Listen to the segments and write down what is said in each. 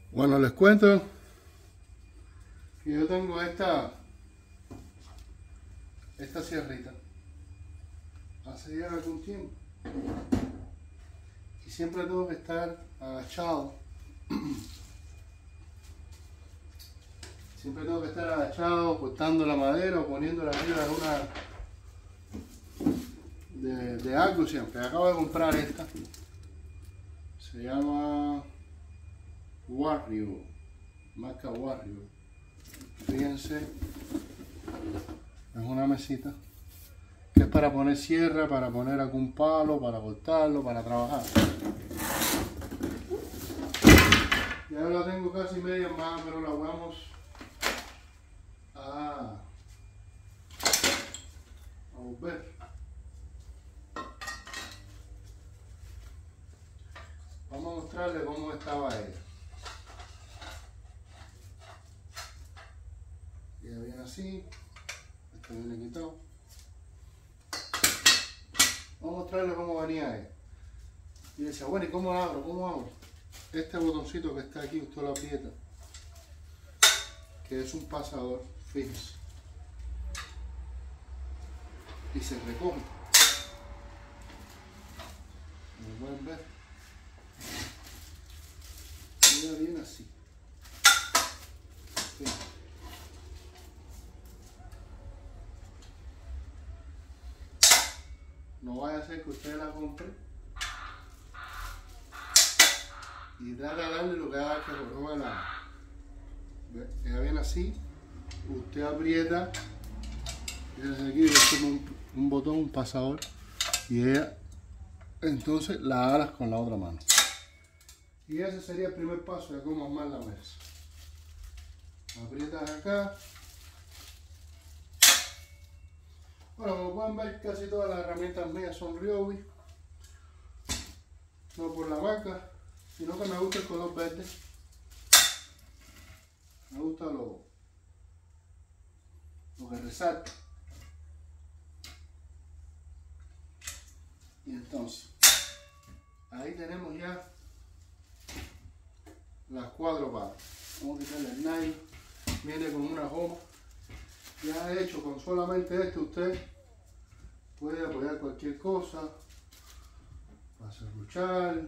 Bueno, les cuento que yo tengo esta sierrita hace ya algún tiempo y siempre tengo que estar agachado. Siempre tengo que estar agachado cortando la madera o poniéndola arriba de algo siempre. Acabo de comprar esta. Se llama Warrior, marca Warrior. Fíjense, es una mesita que es para poner sierra, para poner algún palo, para cortarlo, para trabajar. Ya la tengo casi media más, pero la vamos a volver. Vamos a mostrarle cómo estaba ella. Ya viene así, esto viene quitado. Vamos a mostrarle cómo venía ella. Y decía, bueno, ¿y cómo abro? ¿Cómo abro? Este botoncito que está aquí, usted lo aprieta, que es un pasador, fíjense, y se recoge. Como pueden ver, mira bien así. Fíjense. No vaya a ser que usted la compre y trate de darle lo que haga que roba la. Ella viene así, usted aprieta, fíjense aquí, es como un botón, un pasador, y ella entonces la alas con la otra mano. Y ese sería el primer paso de cómo armar la mesa. Aprietas acá. Bueno, como pueden ver, casi todas las herramientas mías son Ryobi. No por la marca, sino que me gusta el color verde. Me gusta lo que resalta. Y entonces, ahí tenemos ya las 4 partes. Vamos a quitarle el nylon. Viene con una goma. Ya de hecho, con solamente este usted puede apoyar cualquier cosa, para serruchar,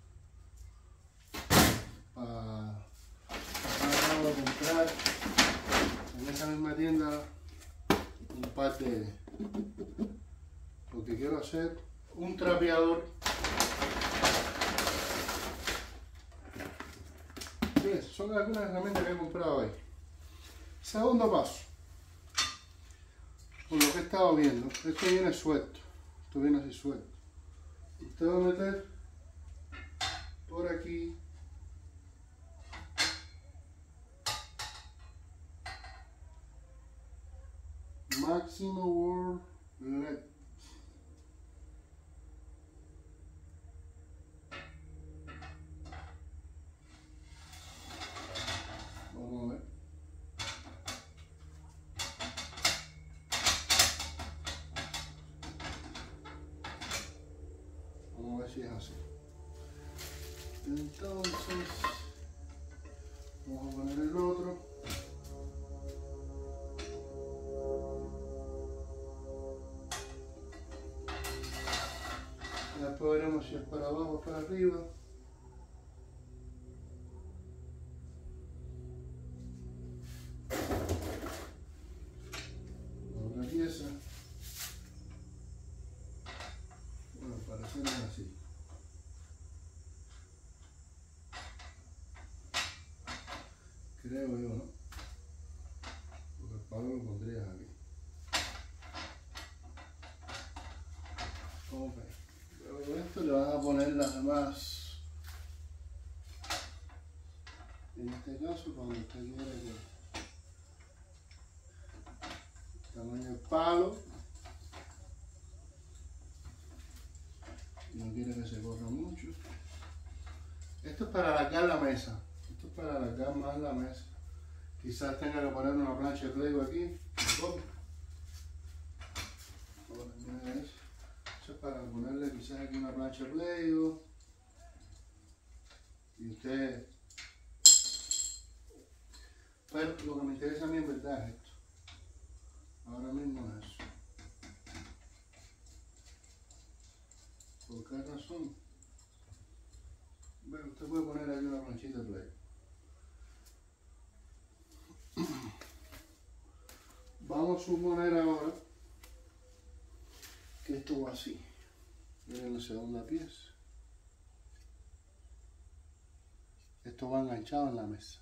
acabo de comprar en esa misma tienda un par de, porque quiero hacer un trapeador. Fíjense, son algunas herramientas que he comprado ahí. Segundo paso, por lo que he estado viendo, esto viene suelto, esto viene así suelto. Usted va a meter por aquí máximo World LED. Vamos a ver. Vamos a ver si es así. Entonces, vamos a poner el otro. Después veremos si es para abajo o para arriba. Otra pieza. Bueno, para hacerlo así. Creo yo, ¿no? Porque el palo lo pondrías aquí. Ok. Luego esto le van a poner las demás. En este caso, cuando usted quiera que el tamaño del palo, no quiere que se corra mucho. Esto es para alargar la mesa. Esto es para alargar más la mesa. Quizás tenga que poner una plancha de Play-Doh aquí. Eso es para ponerle quizás aquí una plancha de Play-Doh. Y usted Pero lo que me interesa a mí en verdad es esto. Ahora mismo es eso. ¿Por qué razón? Bueno, usted puede poner ahí una planchita de play. Vamos a suponer ahora que esto va así. Miren la segunda pieza. Esto va enganchado en la mesa.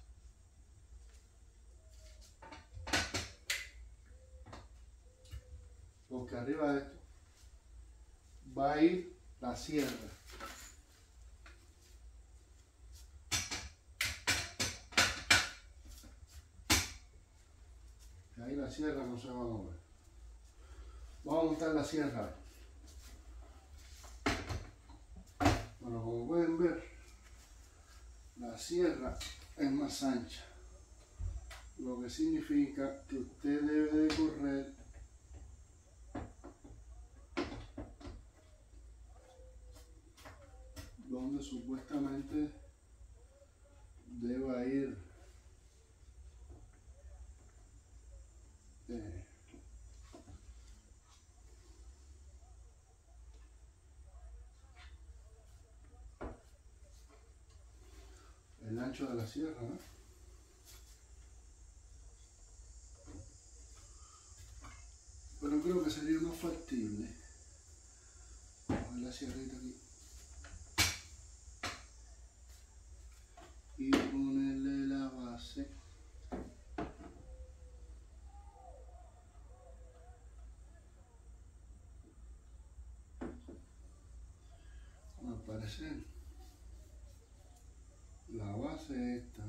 Porque arriba de esto va a ir la sierra. Y ahí la sierra no se va a mover. Vamos a montar la sierra. Bueno, como pueden ver, la sierra es más ancha, lo que significa que usted debe de correr donde supuestamente deba ir el ancho de la sierra, ¿no? Pero creo que sería más factible poner la sierrita aquí y ponerle la base al parecer la base esta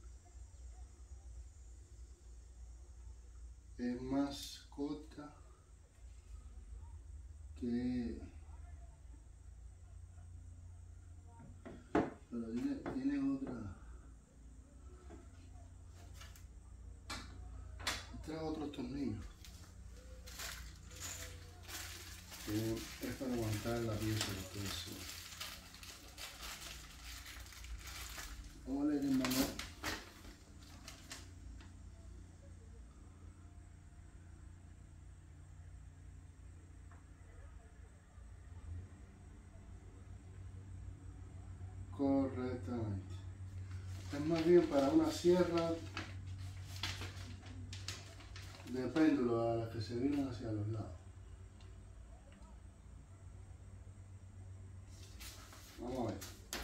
es más corta que, pero tiene otra, trae otros tornillos que es para aguantar la pieza que ustedes suben. Vamos a leer el manual. Correctamente. Es más bien para una sierra de péndulo a las que se vienen hacia los lados. Vamos a ver.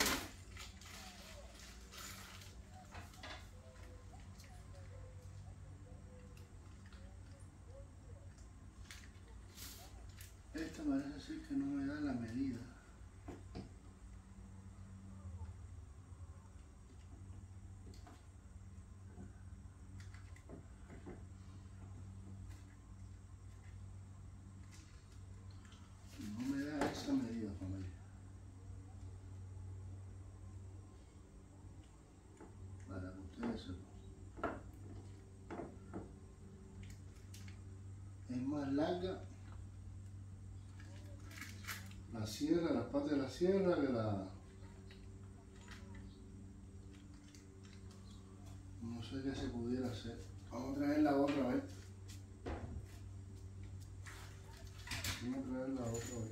Esta parece ser que no me da la medida. No me da esa medida, familia. Para que ustedes sepan. Es más larga la sierra, las partes de la sierra que la... No sé qué se pudiera hacer. Vamos a traerla otra vez. Vamos a traerla otra vez.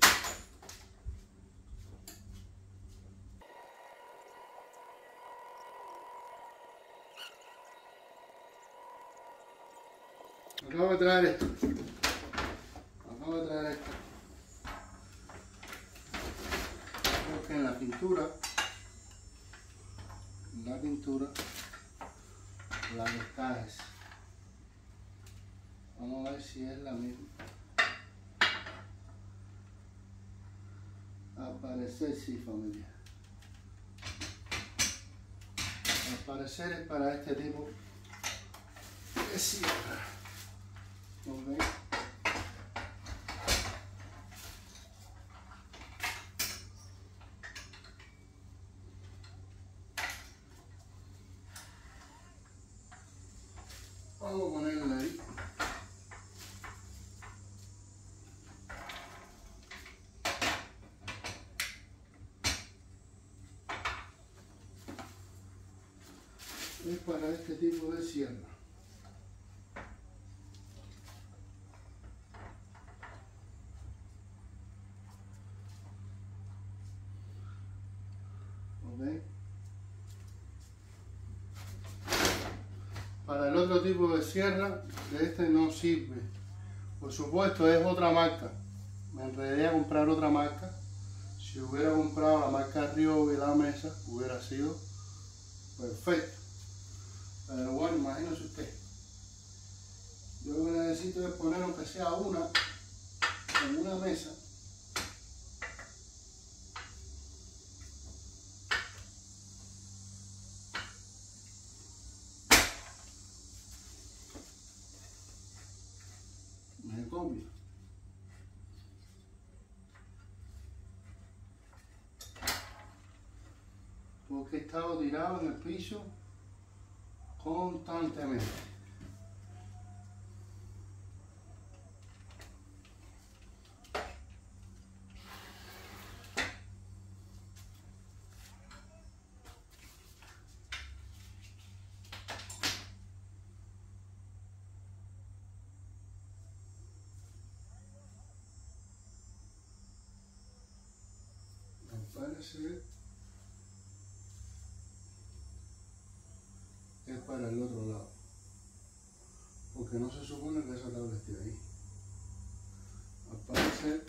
Acabo de traer esto. Acabo de traer esto. Creo que en la pintura, la que está es. Vamos a ver si es la misma. Al parecer sí, familia. Al parecer es para este tipo de sierra. ¿Ok? Vamos a ponerle ahí. Es para este tipo de sierra. otro tipo de sierra, de este no sirve. Por supuesto, es otra marca. Me enredé a comprar otra marca. Si hubiera comprado la marca Ryobi y la mesa, hubiera sido perfecto. Pero bueno, imagínese usted. Yo lo que necesito es poner aunque sea una en una mesa. Me copia. Porque he estado tirado en el piso constantemente. Parece es para el otro lado, porque no se supone que esa tabla esté ahí. Al parecer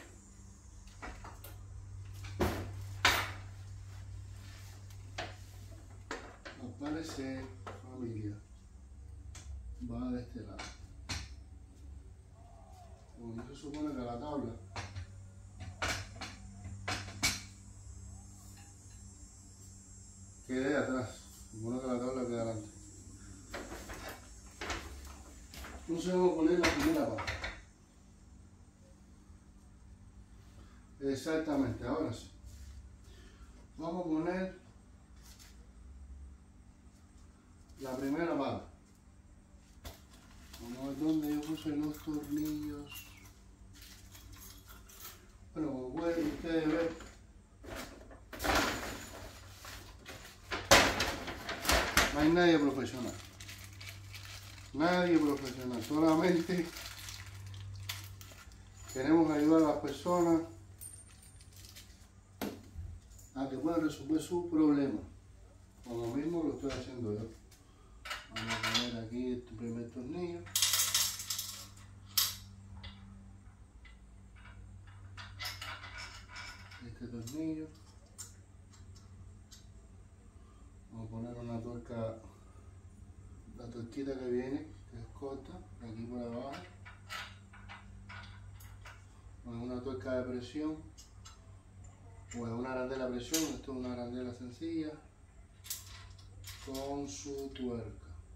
familia va de este lado, porque no se supone que la tabla quede atrás, supone que la tabla quede adelante. Entonces vamos a poner la primera parte. Exactamente, ahora sí. Vamos a poner la primera pata. Vamos a ver dónde yo puse los tornillos. Bueno, como pueden ustedes ver, no hay nadie profesional. Nadie profesional. Solamente queremos ayudar a las personas a que puedan resolver su problema. Como mismo lo estoy haciendo yo. Vamos a poner aquí este primer tornillo. Este tornillo. Vamos a poner una tuerca, la tuerquita que viene, que es corta, aquí por abajo. O es una tuerca de presión, o es una arandela de presión. Esto es una arandela sencilla con su tuerca.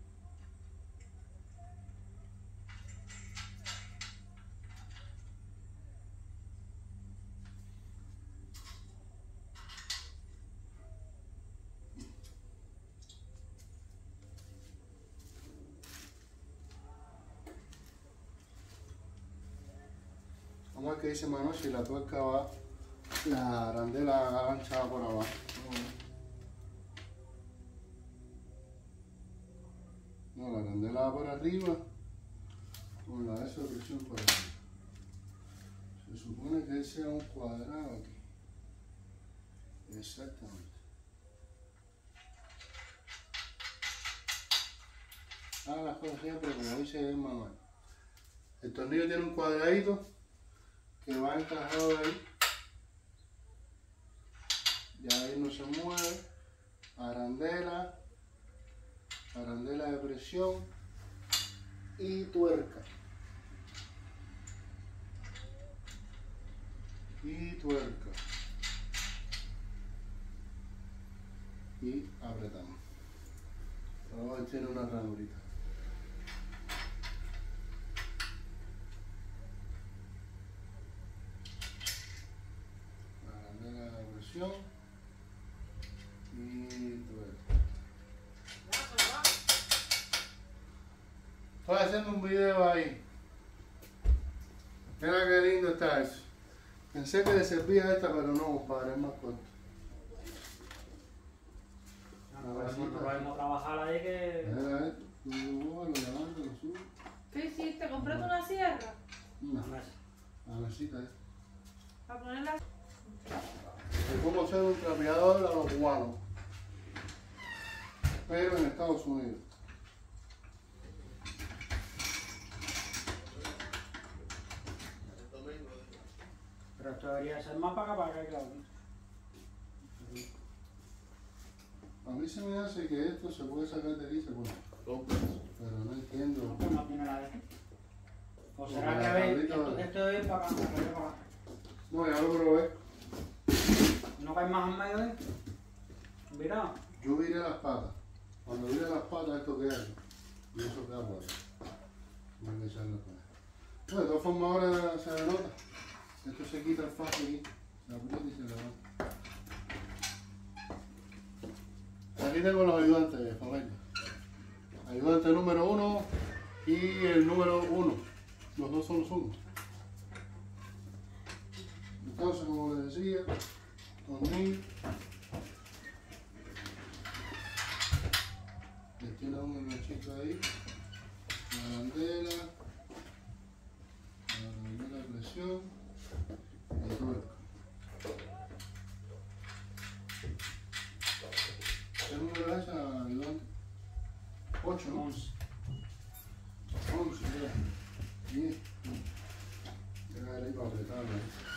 Vamos a ver qué dice Manuel si la tuerca va, la arandela ancha va por abajo. No, la arandela va por arriba con la de esa presión por arriba. Se supone que ese sea un cuadrado aquí. Exactamente. Hagan las cosas siempre como dice el manual. El tornillo tiene un cuadradito que va encajado ahí. Ya ahí no se mueve. Arandela, arandela de presión y tuerca. Y tuerca. Y apretamos. Ahora tiene una ranurita. Arandela de presión y tuerca. Estoy haciendo un video ahí. Mira qué lindo está eso. Pensé que le servía esta, pero no, compadre, es más corto. No podemos trabajar ahí que... Mira esto, lo levanto, lo subo. ¿Qué hiciste? ¿Compraste una sierra? No, la mesita esta. ¿Para ponerla? Es como hacer un trapeador a los cubanos, pero en Estados Unidos. esto debería ser más para acá, para acá, claro. A mí se me hace que esto se puede sacar de aquí, se puede. Pero no entiendo. No, pues no tiene la de aquí. O Porque será la que veis, tablita- esto debe ir para acá, para acá, para acá. No, ya lo probé. ¿No cae más en medio de esto? Mira, Yo viré las patas. Cuando vire las patas, esto queda aquí. Y eso queda por ahí. No hay que echarlo por ahí. Bueno, de todas formas, ahora se denota. Esto se quita el fajo aquí. Se aprieta y se levanta. Aquí tengo los ayudantes, familia. Ayudante número 1 y el número 1. Los dos son los unos. Entonces, como les decía, tornillo. Le tiene un enganchito ahí. La bandera. La presión. Y tuerca. ¿Qué número es esa, ayudante? 8, ¿no? 11. 11, ya. 10. Dejar ahí para apretarlo.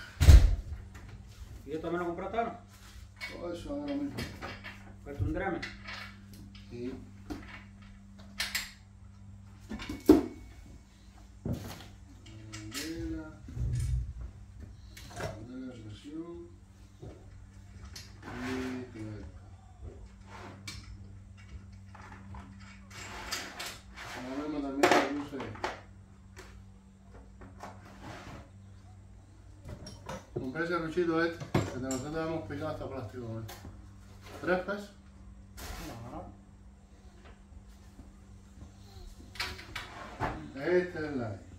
¿Y esto me lo compraste ahora? Todo eso ahora mismo. Pues un drame. Y bandera de presión y tuerca. Ahora mismo también le puse. Compré ese ruchito este, que nosotros hemos picado hasta plástico, ¿no? 3 pesos. Este es el aire.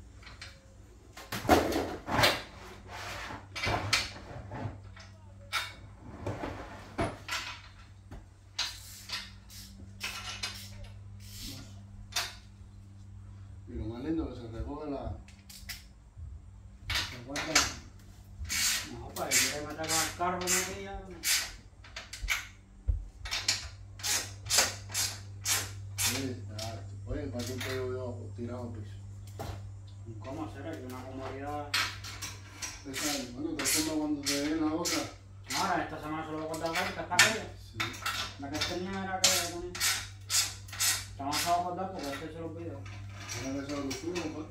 Y lo más lindo es que se recoge la... Se guarda. No, para que quiere meter con el carro, no quería. Oye, ¿para qué te veo tirado al piso? ¿Cómo hacer aquí una comodidad? Bueno, te forma cuando te den la otra. Ahora, esta semana solo voy a contar que está aquella. Sí. La que tenía era que ponía. Estamos a acordar porque este se lo olvidó. Ahora que se lo subo, pues.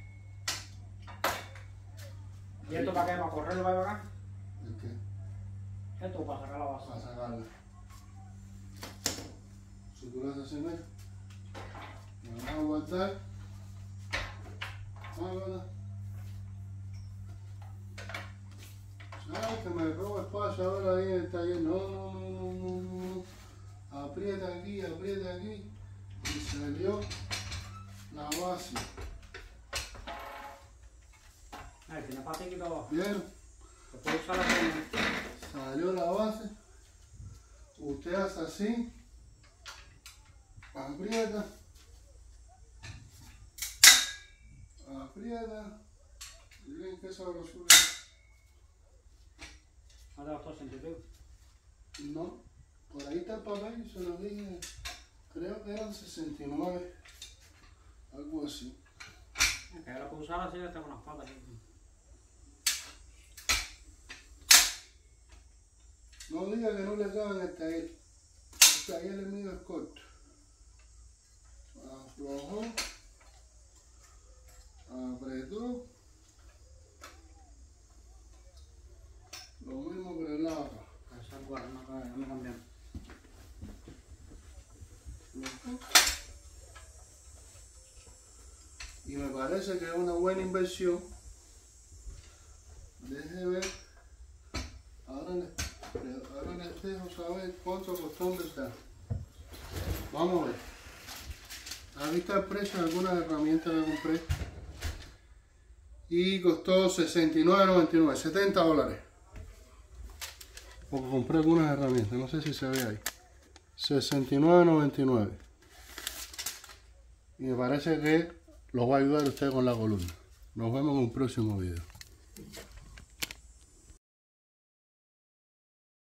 ¿Y esto para qué? ¿Para correr para acá? ¿El qué? Esto para sacar la base. Para sacarla. Si tú lo haces así, mira. Me vas a aguantar. Hágala. ¿Sabes que me roba espacio ahora ahí en el taller? No. Aprieta aquí. Y salió la base. Ahí tiene patiquito abajo. ¿Vieron? Se puede usar la primera. Salió la base. Usted hace así. Aprieta. Miren qué sabrosura. ¿No te gustó el sentido? No, por ahí está el papel, se lo dije. Creo que eran 69. Algo así. Que ya lo puedo usar así, está con las patas. No diga que no le caben el taller. El taller es mío, es corto. Aflojó. Apretó. Lo mismo que el lado. Esa es buena, no me cambian. Y me parece que es una buena inversión. Deje ver. Ahora les dejo saber cuánto costó un verdad. Vamos a ver. Aquí está el precio de algunas herramientas que compré. Y costó $69.99, $70. Porque compré algunas herramientas, no sé si se ve ahí. $69.99. Y me parece que los va a ayudar a usted con la columna. Nos vemos en un próximo video.